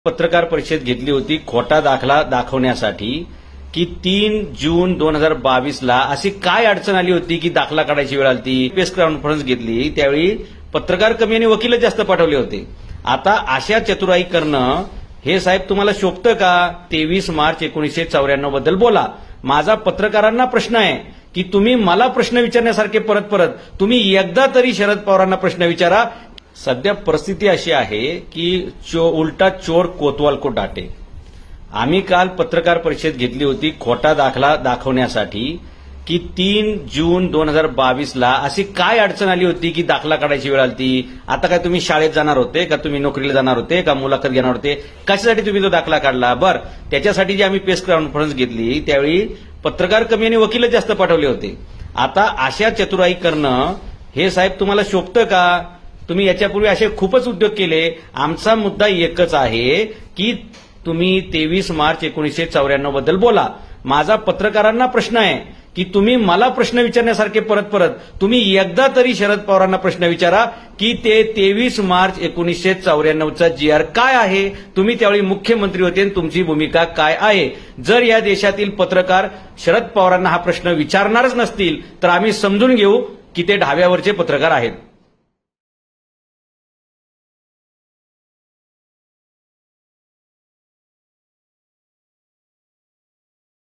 पत्रकार परिषद घेतली होती खोटा दाखला दाखवण्यासाठी की 3 जून 2022ला अशी काय अडचण आली होती की दाखला काढायची वेळ आली. प्रेस कॉन्फरन्स घेतली त्यावेळी पत्रकार कमी आणि वकीलच जास्त पाठवले होते. आता अशा चतुराई करणं हे साहेब तुम्हाला शोभतं का? 23 मार्च 1994 बद्दल बोला. माझा पत्रकारांना प्रश्न आहे की तुम्ही मला प्रश्न विचारण्यासारखे परत तुम्ही एकदा तरी शरद पवारांना प्रश्न विचारा. सध्या परिस्थिती अशी आहे की उलटा चोर कोतवाल को डाटे. आम्ही काल पत्रकार परिषद घेतली होती खोटा दाखला दाखवण्यासाठी की 3 जून 2022ला अशी काय अडचण आली होती की दाखला काढायची वेळ आली. आता काय तुम्ही शाळेत जाणार होते का? तुम्ही नोकरीला जाणार होते का? मुलाखत घेणार होते? कशासाठी तुम्ही तो दाखला काढला? त्याच्यासाठी जी आम्ही प्रेस कॉन्फरन्स घेतली त्यावेळी पत्रकार कमी आणि वकीलच जास्त पाठवले होते. आता अशा चतुराई करणं हे साहेब तुम्हाला शोभतं का? तुम्ही याच्यापूर्वी असे खूपच उद्योग केले. आमचा मुद्दा एकच आहे की तुम्ही 23 मार्च 1994 बद्दल बोला. माझा पत्रकारांना प्रश्न आहे की तुम्ही मला प्रश्न विचारण्यासारखे परत तुम्ही एकदा तरी शरद पवारांना प्रश्न विचारा की ते 23 मार्च 1994चा GR काय आहे. तुम्ही त्यावेळी मुख्यमंत्री होते आणि तुमची भूमिका काय आहे. जर या देशातील पत्रकार शरद पवारांना हा प्रश्न विचारणारच नसतील तर आम्ही समजून घेऊ की ते ढाब्यावरचे पत्रकार आहेत.